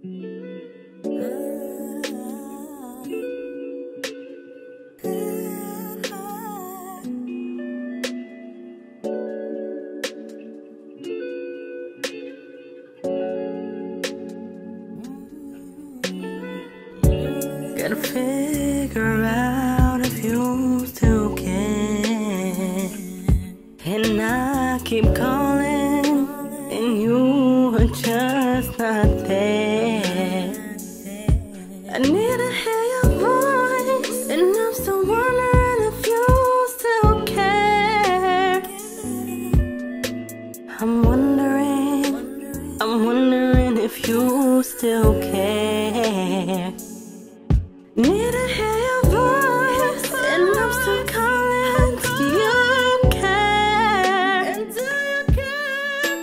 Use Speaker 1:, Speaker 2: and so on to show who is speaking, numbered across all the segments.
Speaker 1: Gotta figure out if you still can. And I keep calling, and you are just not there. I need to hear your voice, and I'm still wondering if you still care. I'm wondering if you still care. Need to hear your voice, and I'm still calling. Do you care? And do you care?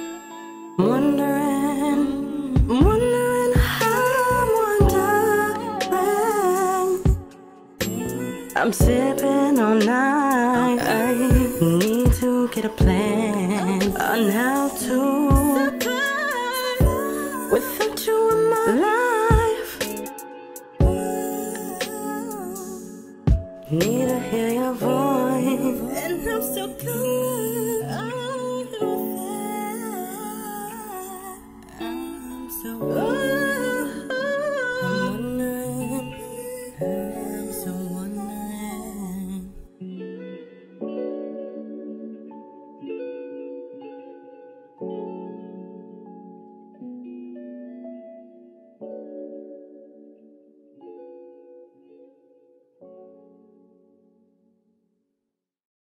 Speaker 1: Wondering how I'm wondering. I'm sipping all night.